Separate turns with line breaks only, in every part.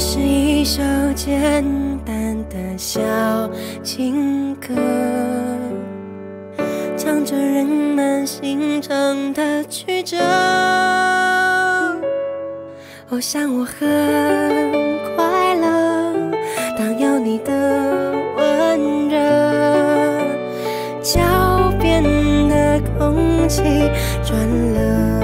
是一首简单的小情歌，唱着人们心肠的曲折。我想我很快乐，当有你的温热，脚边的空气转了。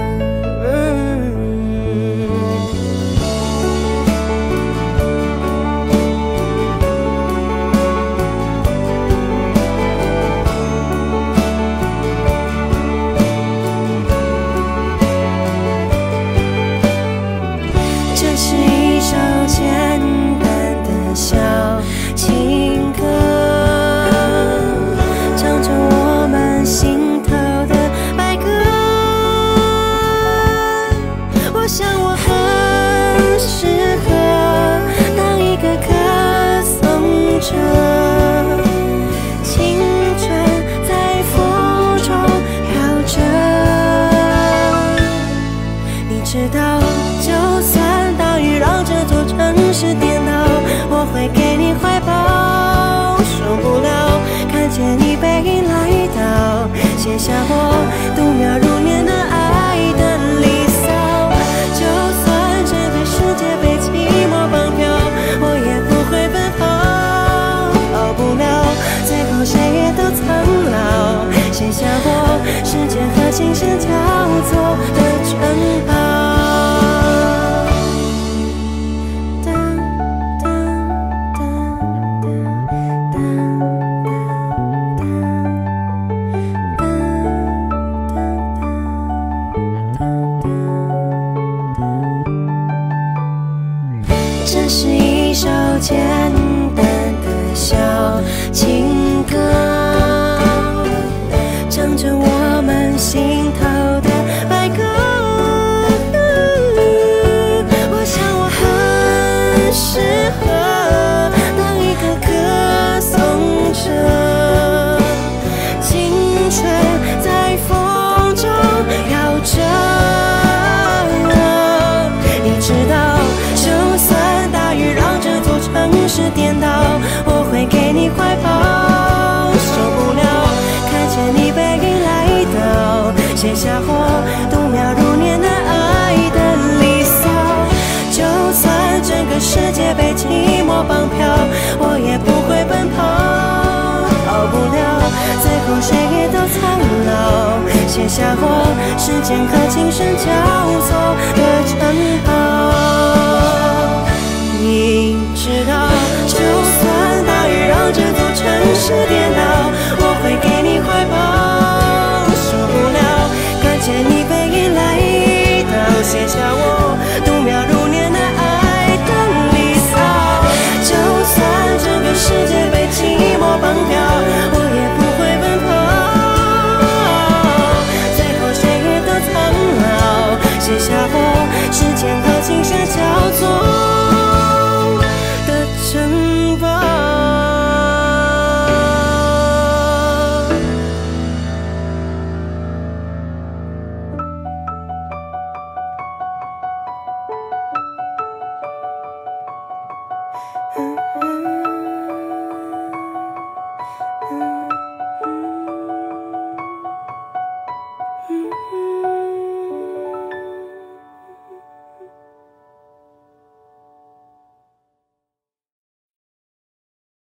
简单的小情歌，唱着我们心头的白鸽。我想我很适合当一个歌颂者，青春在风中飘着。你知道，就算大雨让这座城市颠倒，我会给你怀抱。受不了看见你背影来到，写下我度秒如年的爱的离骚。就算整个世界被寂寞绑票，我也不会奔跑。逃不了，最后谁也都苍老，写下我时间和琴声交错的城堡。这是一首简单的小情歌，唱着我们心头的白鸽。我想我很适合当一个歌颂者，青春在风中飘着。你知道，就算大雨让这座城市颠倒，我会给你怀抱。受不了看见你背影来到，写下我度秒如年的爱的离骚。就算整个世界被寂寞绑票，我也不会奔跑。逃不了，最后谁也都苍老，写下我时间和琴声交错的城堡。